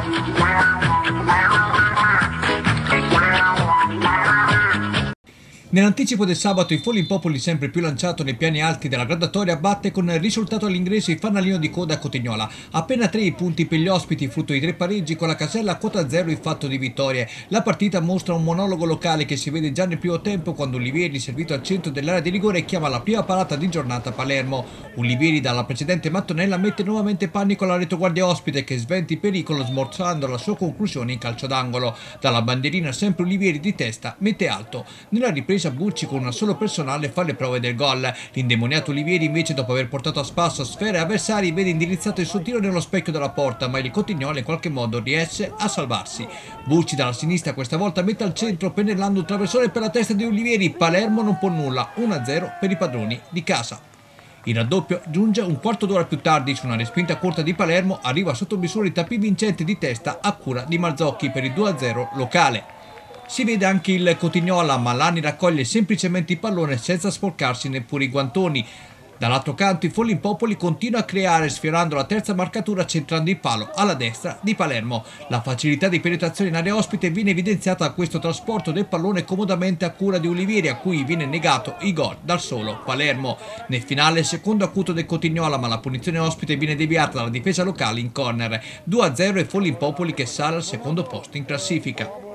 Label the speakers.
Speaker 1: Nell'anticipo del sabato il Follimpopoli, sempre più lanciato nei piani alti della graduatoria, batte con il risultato all'ingresso il fanalino di coda a Cotignola. Appena 3 i punti per gli ospiti, frutto di 3 pareggi, con la casella a quota 0 il fatto di vittorie. La partita mostra un monologo locale che si vede già nel primo tempo, quando Olivieri, servito al centro dell'area di rigore, chiama la prima parata di giornata a Palermo. Olivieri, dalla precedente mattonella, mette nuovamente panico alla retoguardia ospite, che sventa il pericolo smorzando la sua conclusione in calcio d'angolo. Dalla bandierina sempre Olivieri di testa mette alto. Nella ripresa Bucci con una solo personale fa le prove del gol. L'indemoniato Olivieri invece, dopo aver portato a spasso sfere avversari, vede indirizzato il suo tiro nello specchio della porta, ma il Cotignola in qualche modo riesce a salvarsi. Bucci dalla sinistra questa volta mette al centro, pennellando un traversone per la testa di Olivieri. Palermo non può nulla, 1-0 per i padroni di casa. Il raddoppio giunge un quarto d'ora più tardi. Su una respinta corta di Palermo arriva sotto misura il tapis vincente di testa a cura di Marzocchi per il 2-0 locale. Si vede anche il Cotignola, ma Lani raccoglie semplicemente il pallone senza sporcarsi neppure i guantoni. Dall'altro canto il Follimpopoli continua a creare, sfiorando la terza marcatura, centrando il palo alla destra di Palermo. La facilità di penetrazione in area ospite viene evidenziata da questo trasporto del pallone comodamente a cura di Olivieri, a cui viene negato il gol dal solo Palermo. Nel finale il secondo acuto del Cotignola, ma la punizione ospite viene deviata dalla difesa locale in corner. 2-0 e Follimpopoli che sale al secondo posto in classifica.